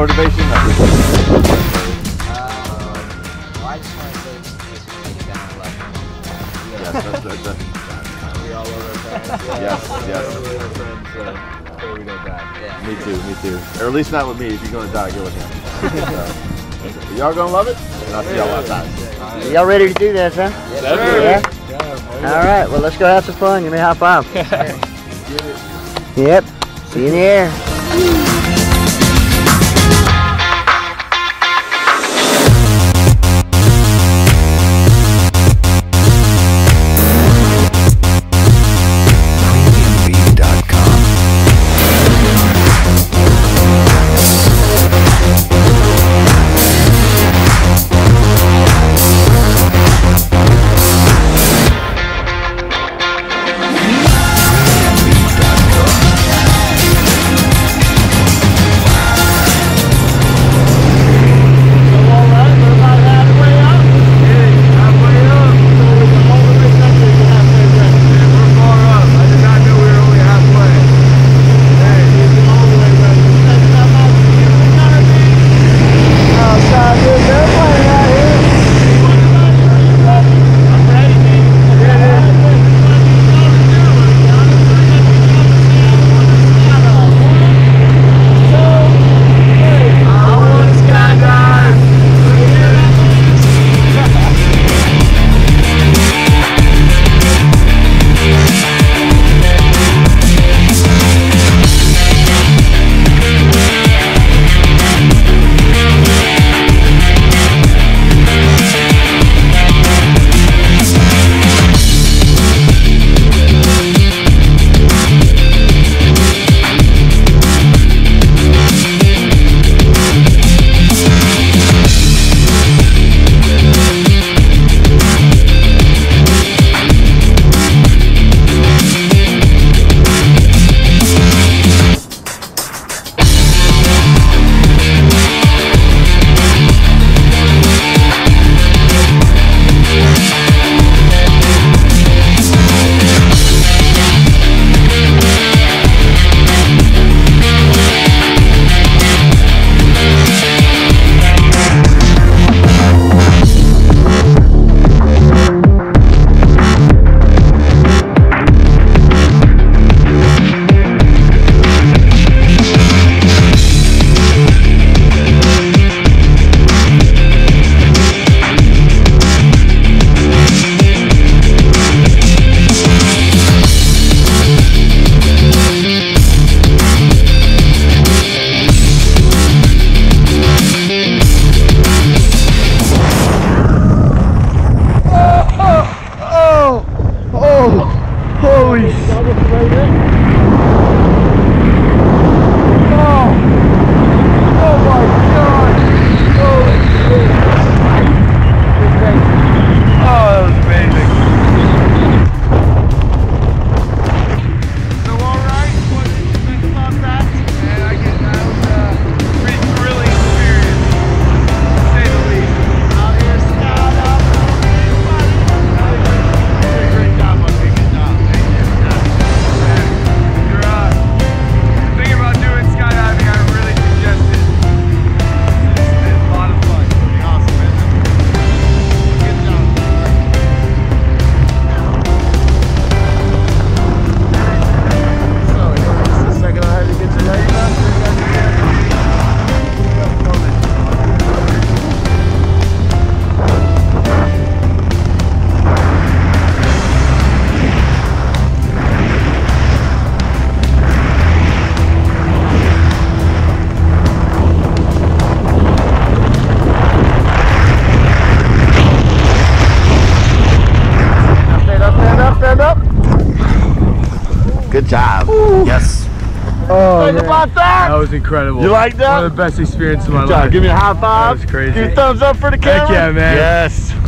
motivation? Well, I just want to say just make it down to 11. Yes, that's We all love our friends. Yes, yes. We love our friends, so we don't die. Yeah. Me too. Or at least not with me. If you're gonna die, go with him. Y'all gonna love it? And I'll see y'all outside. Y'all ready to do this, huh? Yes, Yeah? All right, well, let's go have some fun. Give me a high five. Yep. See you in the air. Good job. Ooh. Yes. Oh, Think about that. That was incredible. You like that? One of the best experiences of my Good job. life. Give me a high five. That was crazy. Give me a thumbs up for the camera. Heck yeah, man. Yes.